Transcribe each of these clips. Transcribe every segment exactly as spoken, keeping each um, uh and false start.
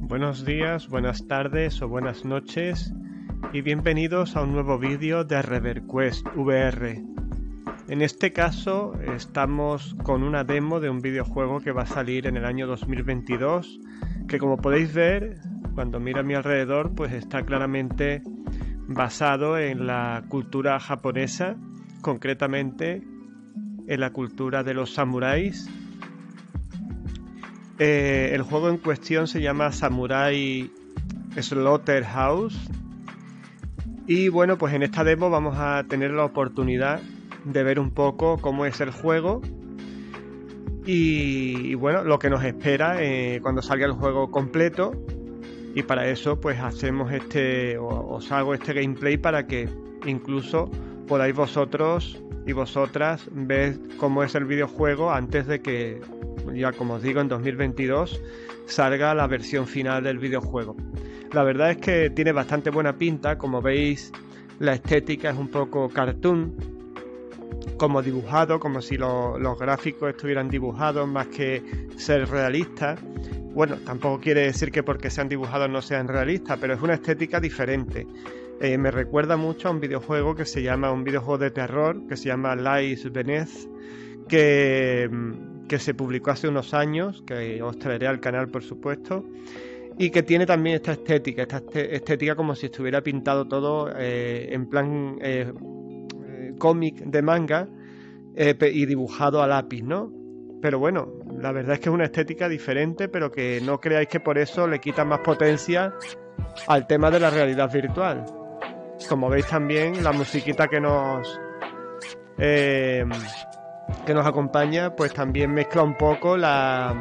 Buenos días, buenas tardes o buenas noches y bienvenidos a un nuevo vídeo de ReverQuest V R. En este caso estamos con una demo de un videojuego que va a salir en el año dos mil veintidós, que como podéis ver, cuando miro a mi alrededor, pues está claramente basado en la cultura japonesa, concretamente en la cultura de los samuráis. Eh, el juego en cuestión se llama Samurai Slaughterhouse y bueno, pues en esta demo vamos a tener la oportunidad de ver un poco cómo es el juego y, y bueno, lo que nos espera eh, cuando salga el juego completo, y para eso pues hacemos este, o, os hago este gameplay para que incluso podáis vosotros y vosotras ver cómo es el videojuego antes de que, ya como os digo, en dos mil veintidós salga la versión final del videojuego. La verdad es que tiene bastante buena pinta. Como veis, la estética es un poco cartoon, como dibujado, como si lo, los gráficos estuvieran dibujados más que ser realistas. Bueno, tampoco quiere decir que porque sean dibujados no sean realistas, pero es una estética diferente. Eh, me recuerda mucho a un videojuego que se llama, un videojuego de terror que se llama Lies Beneath, que... que se publicó hace unos años, que os traeré al canal por supuesto, y que tiene también esta estética, esta estética como si estuviera pintado todo eh, en plan eh, eh, cómic de manga eh, y dibujado a lápiz, ¿no? Pero bueno, la verdad es que es una estética diferente, pero que no creáis que por eso le quita más potencia al tema de la realidad virtual. Como veis también, la musiquita que nos... Eh, que nos acompaña, pues también mezcla un poco la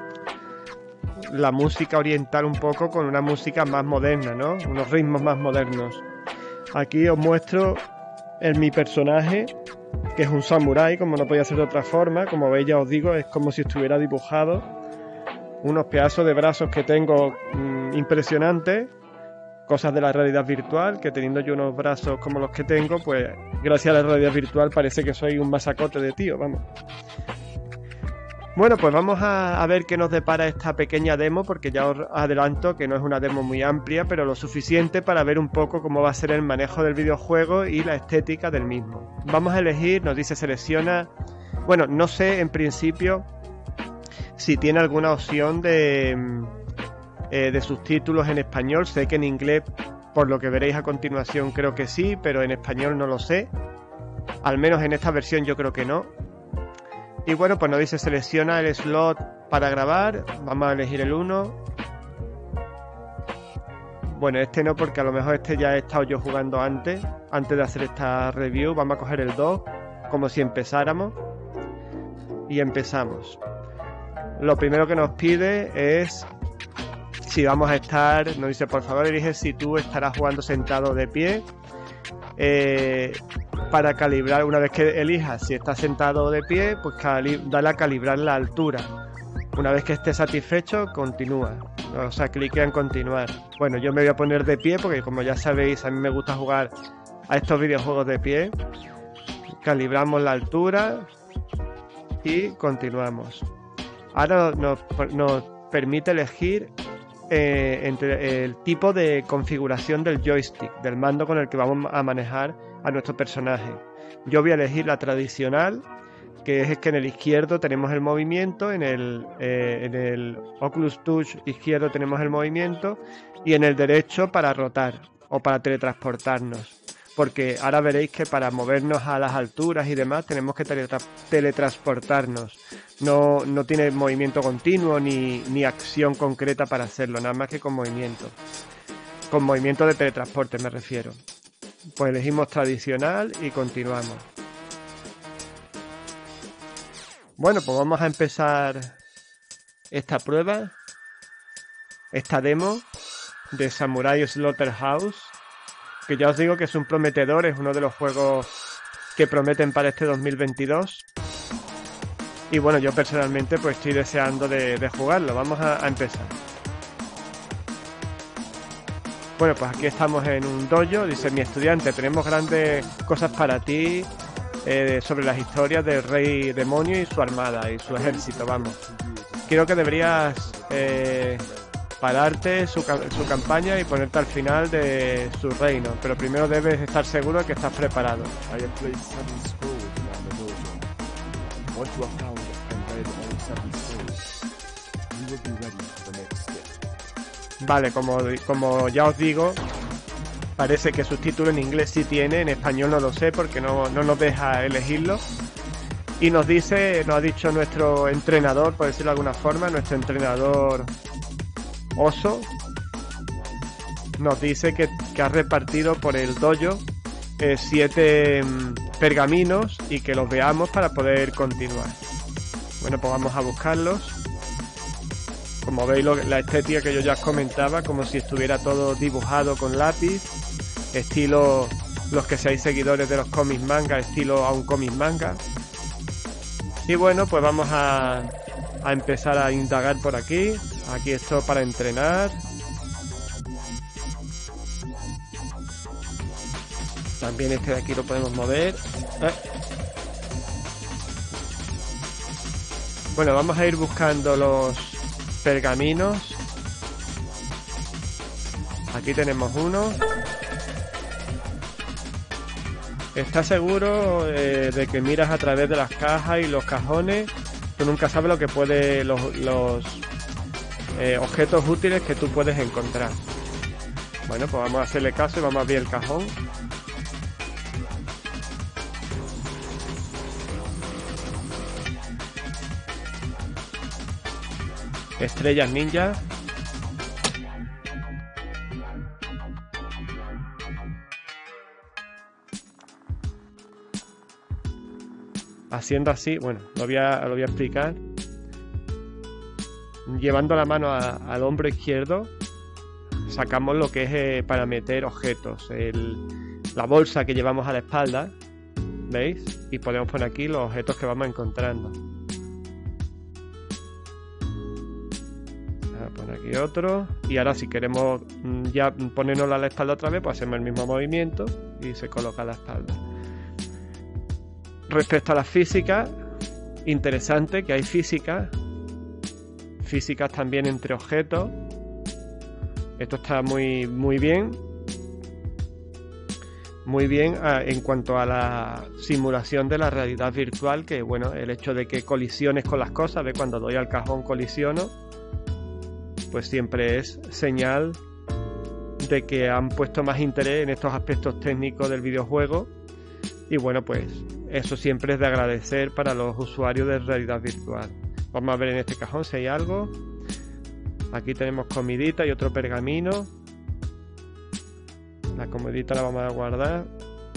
la música oriental un poco con una música más moderna, ¿no? Unos ritmos más modernos. Aquí os muestro el, mi personaje, que es un samurái, como no podía ser de otra forma. Como veis, ya os digo, es como si estuviera dibujado. Unos pedazos de brazos que tengo mmm, impresionantes. Cosas de la realidad virtual, que teniendo yo unos brazos como los que tengo, pues gracias a la realidad virtual parece que soy un masacote de tío, vamos. Bueno, pues vamos a, a ver qué nos depara esta pequeña demo, porque ya os adelanto que no es una demo muy amplia, pero lo suficiente para ver un poco cómo va a ser el manejo del videojuego y la estética del mismo. Vamos a elegir, nos dice selecciona, bueno, no sé en principio si tiene alguna opción de... Eh, de subtítulos en español. Sé que en inglés, por lo que veréis a continuación, creo que sí, pero en español no lo sé. Al menos en esta versión yo creo que no. Y bueno, pues nos dice selecciona el slot para grabar. Vamos a elegir el uno. Bueno, este no, porque a lo mejor este ya he estado yo jugando antes, antes de hacer esta review. Vamos a coger el dos, como si empezáramos. Y empezamos. Lo primero que nos pide es... si vamos a estar, nos dice por favor elige si tú estarás jugando sentado de pie, eh, para calibrar. Una vez que elijas si estás sentado de pie, pues dale a calibrar la altura. Una vez que estés satisfecho, continúa, o sea, clique en continuar. Bueno, yo me voy a poner de pie porque, como ya sabéis, a mí me gusta jugar a estos videojuegos de pie. Calibramos la altura y continuamos. Ahora nos, nos permite elegir Eh, entre el tipo de configuración del joystick, del mando con el que vamos a manejar a nuestro personaje. Yo voy a elegir la tradicional, que es que en el izquierdo tenemos el movimiento, en el, eh, en el Oculus Touch izquierdo tenemos el movimiento y en el derecho para rotar o para teletransportarnos, porque ahora veréis que para movernos a las alturas y demás tenemos que teletra teletransportarnos. No, no tiene movimiento continuo ni, ni acción concreta para hacerlo, nada más que con movimiento. Con movimiento de teletransporte me refiero. Pues elegimos tradicional y continuamos. Bueno, pues vamos a empezar esta prueba, esta demo de Samurai Slaughterhouse, que ya os digo que es un prometedor, es uno de los juegos que prometen para este dos mil veintidós. Y bueno, yo personalmente pues estoy deseando de, de jugarlo. Vamos a, a empezar. Bueno, pues aquí estamos en un dojo. Dice mi estudiante, tenemos grandes cosas para ti eh, sobre las historias del rey demonio y su armada y su ejército, vamos. Creo que deberías eh, pararte su, su campaña y ponerte al final de su reino, pero primero debes estar seguro de que estás preparado. I have placed seven scrolls around the dojo. Once you have found and read all seven scrolls, you will be ready for the next step. Vale, como, como ya os digo, parece que subtítulo en inglés sí tiene, en español no lo sé porque no, no nos deja elegirlo. Y nos dice, nos ha dicho nuestro entrenador, por decirlo de alguna forma, nuestro entrenador Oso, nos dice que, que ha repartido por el dojo eh, siete mm, pergaminos y que los veamos para poder continuar. Bueno, pues vamos a buscarlos. Como veis, lo, la estética que yo ya os comentaba, como si estuviera todo dibujado con lápiz, estilo los que seáis seguidores de los cómics manga, estilo a un cómic manga. Y bueno, pues vamos a, a empezar a indagar por aquí. Aquí esto para entrenar. También este de aquí lo podemos mover. Eh. Bueno, vamos a ir buscando los pergaminos. Aquí tenemos uno. ¿Estás seguro eh, de que miras a través de las cajas y los cajones? Tú nunca sabes lo que puede los, los eh, objetos útiles que tú puedes encontrar. Bueno, pues vamos a hacerle caso y vamos a abrir el cajón. Estrellas ninja. Haciendo así, bueno, lo voy a, lo voy a explicar. Llevando la mano a, al hombro izquierdo, sacamos lo que es eh, para meter objetos. El, la bolsa que llevamos a la espalda, ¿veis? Y podemos poner aquí los objetos que vamos encontrando. Voy a poner aquí otro. Y ahora si queremos ya ponérnoslo a la espalda otra vez, pues hacemos el mismo movimiento y se coloca a la espalda. Respecto a la física, interesante que hay física, físicas también entre objetos. Esto está muy, muy bien, muy bien en cuanto a la simulación de la realidad virtual, que bueno, el hecho de que colisiones con las cosas, ve cuando doy al cajón colisiono, pues siempre es señal de que han puesto más interés en estos aspectos técnicos del videojuego. Y bueno, pues eso siempre es de agradecer para los usuarios de realidad virtual. Vamos a ver en este cajón si hay algo. Aquí tenemos comidita y otro pergamino. La comidita la vamos a guardar.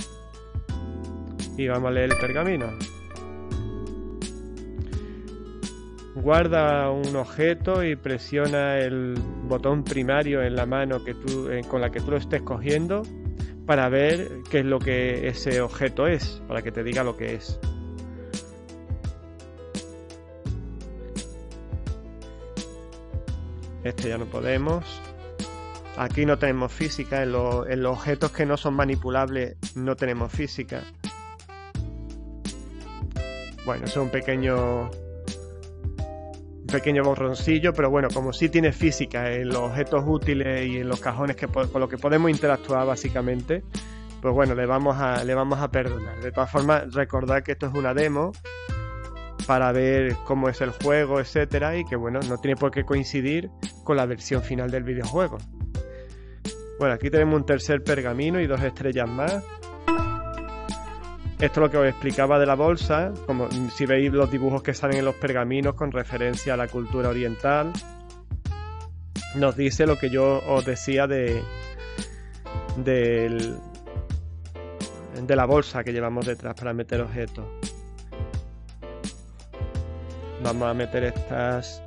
Y vamos a leer el pergamino. Guarda un objeto y presiona el botón primario en la mano que tú, eh, con la que tú lo estés cogiendo, para ver qué es lo que ese objeto es, para que te diga lo que es. Este ya no podemos. Aquí no tenemos física, en, lo, en los objetos que no son manipulables no tenemos física. Bueno, eso es un pequeño... un pequeño borroncillo, pero bueno, como sí tiene física en los objetos útiles y en los cajones que con los que podemos interactuar básicamente, pues bueno, le vamos a le vamos a perdonar. De todas formas, recordad que esto es una demo para ver cómo es el juego, etcétera, y que bueno, no tiene por qué coincidir con la versión final del videojuego. Bueno, aquí tenemos un tercer pergamino y dos estrellas más. Esto es lo que os explicaba de la bolsa, como si veis los dibujos que salen en los pergaminos con referencia a la cultura oriental. Nos dice lo que yo os decía de, de, de la bolsa que llevamos detrás para meter objetos. Vamos a meter estas...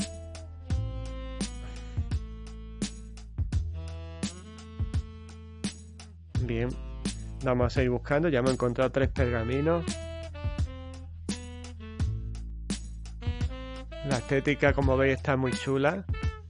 Bien. Vamos a seguir buscando, ya hemos encontrado tres pergaminos. La estética, como veis, está muy chula.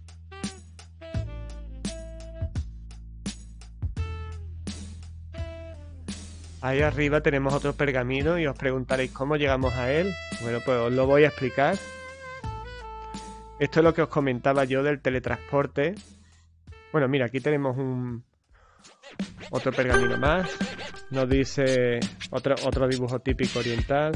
Ahí arriba tenemos otro pergamino y os preguntaréis cómo llegamos a él. Bueno, pues os lo voy a explicar. Esto es lo que os comentaba yo del teletransporte. Bueno, mira, aquí tenemos un otro pergamino más. Nos dice otro, otro dibujo típico oriental.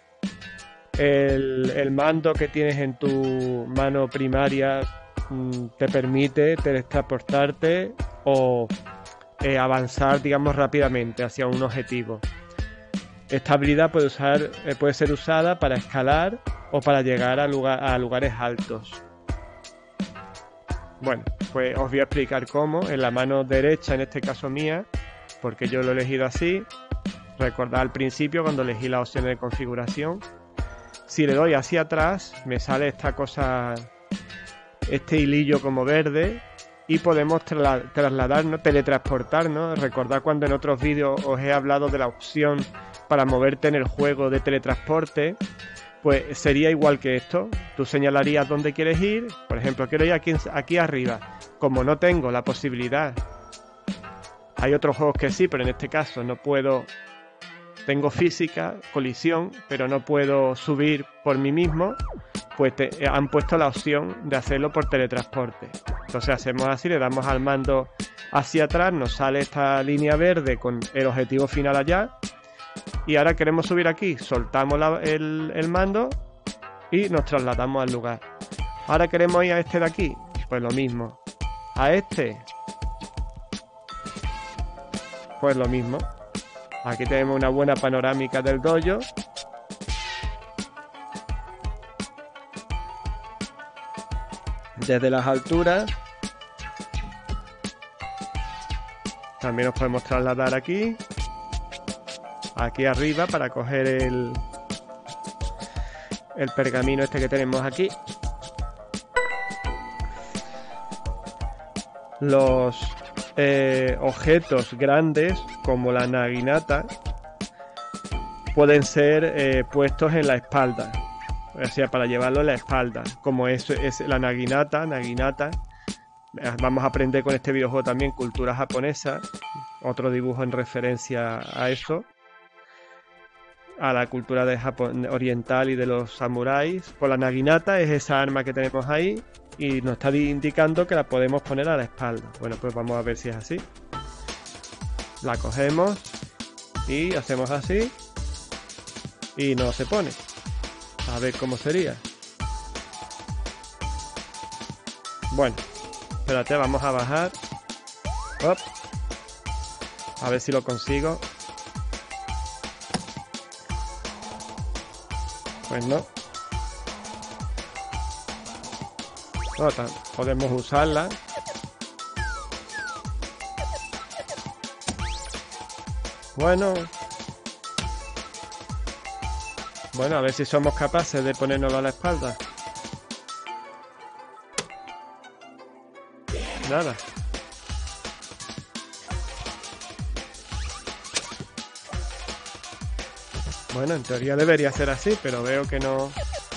El, el mando que tienes en tu mano primaria mmm, te permite teletransportarte o eh, avanzar, digamos, rápidamente hacia un objetivo. Esta habilidad puede, usar, eh, puede ser usada para escalar o para llegar a, lugar, a lugares altos. Bueno, pues os voy a explicar cómo. En la mano derecha, en este caso mía, porque yo lo he elegido así. Recordad al principio cuando elegí las opciones de configuración. Si le doy hacia atrás, me sale esta cosa, este hilillo como verde, y podemos trasla- trasladarnos, teletransportarnos. Recordad cuando en otros vídeos os he hablado de la opción para moverte en el juego de teletransporte. Pues sería igual que esto. Tú señalarías dónde quieres ir. Por ejemplo, quiero ir aquí, aquí arriba. Como no tengo la posibilidad, hay otros juegos que sí, pero en este caso no puedo. Tengo física, colisión, pero no puedo subir por mí mismo. Pues te, han puesto la opción de hacerlo por teletransporte. Entonces hacemos así, le damos al mando hacia atrás, nos sale esta línea verde con el objetivo final allá. Y ahora queremos subir aquí, soltamos la, el, el mando y nos trasladamos al lugar. Ahora queremos ir a este de aquí, pues lo mismo. A este, pues lo mismo. Aquí tenemos una buena panorámica del dojo. Desde las alturas. También nos podemos trasladar aquí. Aquí arriba para coger el, el pergamino este que tenemos aquí. Los eh, objetos grandes como la naginata pueden ser eh, puestos en la espalda, o sea, para llevarlo en la espalda, como eso es la naginata, naginata. Vamos a aprender con este videojuego también cultura japonesa, otro dibujo en referencia a eso, a la cultura de Japón oriental y de los samuráis. Pues la naginata es esa arma que tenemos ahí y nos está indicando que la podemos poner a la espalda. Bueno, pues vamos a ver si es así. La cogemos y hacemos así y no se pone. A ver cómo sería. Bueno, espérate, vamos a bajar. Op. A ver si lo consigo. Pues no. No, podemos usarla. Bueno. Bueno, a ver si somos capaces de ponérnoslo a la espalda. Nada. Bueno, en teoría debería ser así, pero veo que no.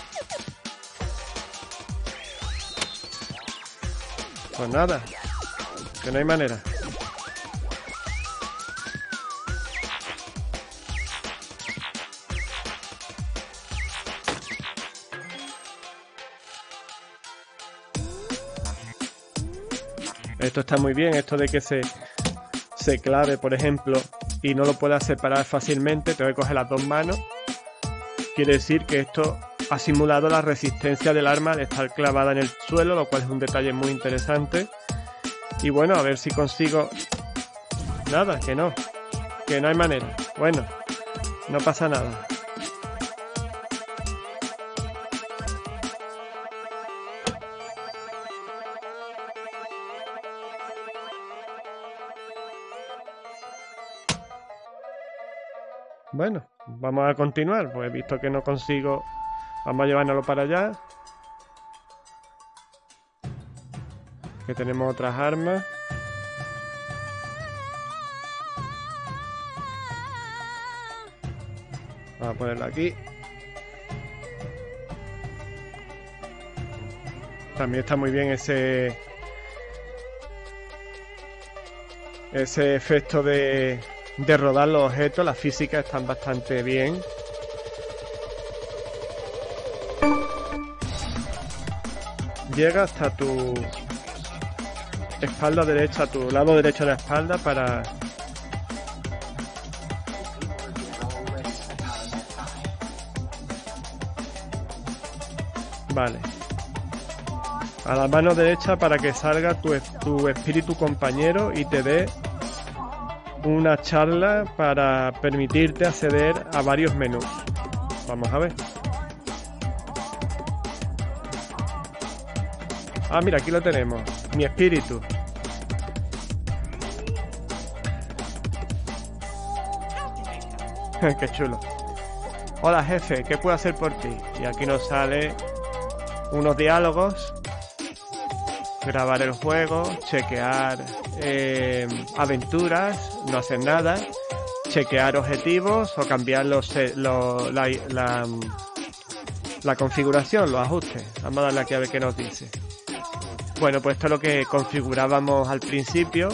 Pues nada, que no hay manera. Esto está muy bien, esto de que se, se clave, por ejemplo, y no lo pueda separar fácilmente, tengo que coger las dos manos. Quiere decir que esto ha simulado la resistencia del arma de estar clavada en el suelo, lo cual es un detalle muy interesante. Y bueno, a ver si consigo. Nada, que no, que no hay manera. Bueno, no pasa nada. Bueno, vamos a continuar, pues he visto que no consigo. Vamos a llevárnoslo para allá. Que tenemos otras armas. Vamos a ponerlo aquí. También está muy bien ese ese efecto de de rodar los objetos. Las físicas están bastante bien. llega hasta tu espalda derecha, tu lado derecho de la espalda para... Vale. A la mano derecha para que salga tu, tu espíritu compañero y te dé una charla para permitirte acceder a varios menús. Vamos a ver. Ah, mira, aquí lo tenemos. Mi espíritu. Qué chulo. Hola, jefe, ¿qué puedo hacer por ti? Y aquí nos sale unos diálogos. Grabar el juego, chequear eh, aventuras, no hacer nada, chequear objetivos o cambiar los, los, la, la, la configuración, los ajustes. Vamos a darle aquí a ver qué nos dice. Bueno, pues esto es lo que configurábamos al principio.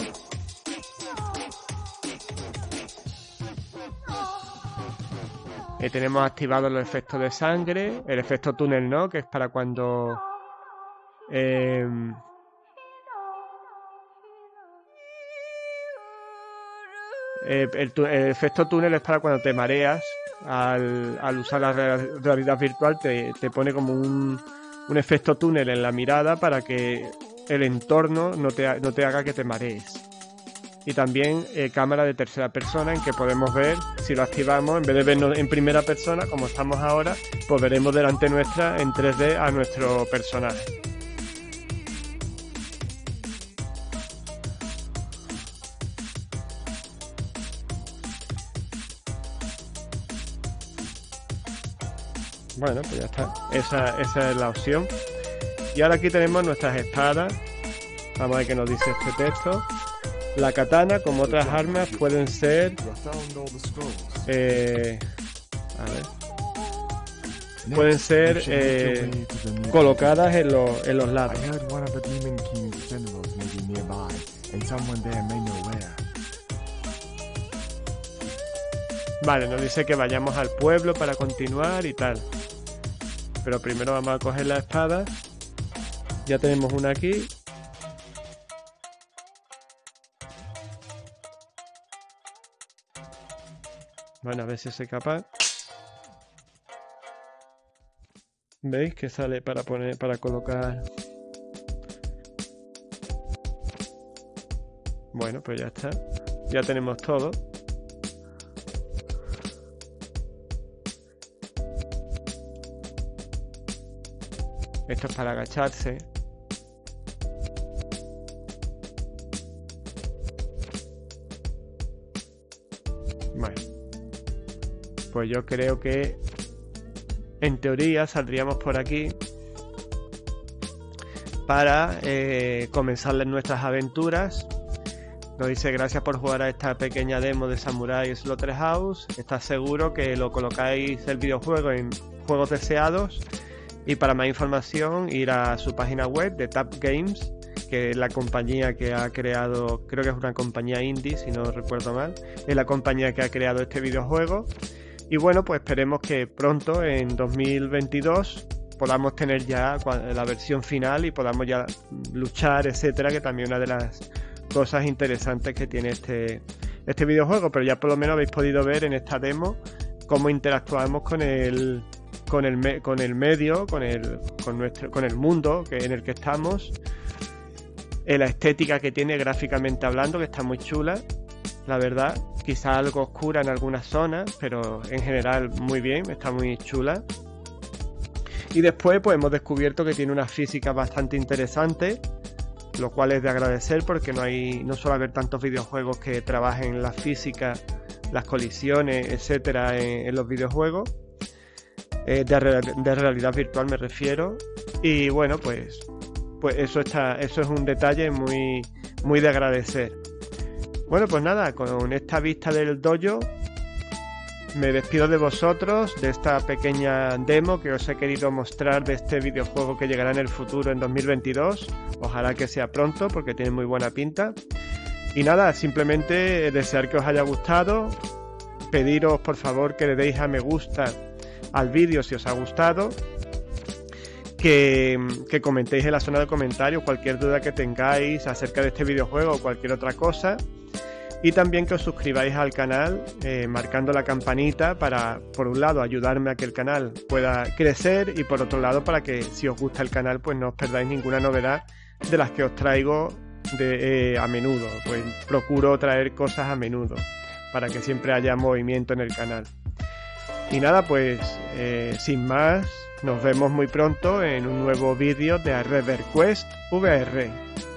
Eh, tenemos activados los efectos de sangre, el efecto túnel no, que es para cuando... Eh, Eh, el, el efecto túnel es para cuando te mareas al, al usar la realidad virtual, te, te pone como un, un efecto túnel en la mirada para que el entorno no te, no te haga que te marees. Y también eh, cámara de tercera persona, en que podemos ver, si lo activamos, en vez de vernos en primera persona como estamos ahora, pues veremos delante nuestra en tres D a nuestro personaje. Bueno, pues ya está. Esa, esa es la opción. Y ahora aquí tenemos nuestras espadas. Vamos a ver qué nos dice este texto. La katana, como otras armas, pueden ser... Eh, a ver. Pueden ser eh, colocadas en, lo, en los lados. Vale, nos dice que vayamos al pueblo para continuar y tal. Pero primero vamos a coger la espada. Ya tenemos una aquí. Bueno, a ver si soy capaz. ¿Veis que sale para poner, para colocar? Bueno, pues ya está. Ya tenemos todo. Esto es para agacharse. Bueno. Pues yo creo que en teoría saldríamos por aquí para eh, comenzarles nuestras aventuras. Nos dice: gracias por jugar a esta pequeña demo de Samurai Slaughterhouse. ¿Estás seguro que lo colocáis el videojuego en juegos deseados? Y para más información, ir a su página web de Tap Games, que es la compañía que ha creado, creo que es una compañía indie, si no recuerdo mal, es la compañía que ha creado este videojuego. Y bueno, pues esperemos que pronto, en dos mil veintidós, podamos tener ya la versión final y podamos ya luchar, etcétera, que también es una de las cosas interesantes que tiene este, este videojuego. Pero ya por lo menos habéis podido ver en esta demo cómo interactuamos con el... Con el, me con el medio, con el, con, nuestro, con el mundo que, en el que estamos, eh, la estética que tiene gráficamente hablando, que está muy chula, la verdad, quizá algo oscura en algunas zonas, pero en general muy bien, está muy chula. Y después pues hemos descubierto que tiene una física bastante interesante, lo cual es de agradecer, porque no hay, no suele haber tantos videojuegos que trabajen la física, las colisiones, etcétera, en, en los videojuegos. De, de realidad virtual me refiero. Y bueno, pues pues eso está, eso es un detalle muy muy de agradecer. Bueno, pues nada, con esta vista del dojo me despido de vosotros, de esta pequeña demo que os he querido mostrar de este videojuego que llegará en el futuro, en dos mil veintidós. Ojalá que sea pronto, porque tiene muy buena pinta. Y nada, simplemente desear que os haya gustado, pediros por favor que le deis a me gusta al vídeo si os ha gustado, que, que comentéis en la zona de comentarios cualquier duda que tengáis acerca de este videojuego o cualquier otra cosa. Y también que os suscribáis al canal eh, marcando la campanita para, por un lado, ayudarme a que el canal pueda crecer y por otro lado, para que si os gusta el canal, pues no os perdáis ninguna novedad de las que os traigo de, eh, a menudo. Pues procuro traer cosas a menudo para que siempre haya movimiento en el canal. Y nada, pues eh, sin más, nos vemos muy pronto en un nuevo vídeo de Red Dead Quest V R.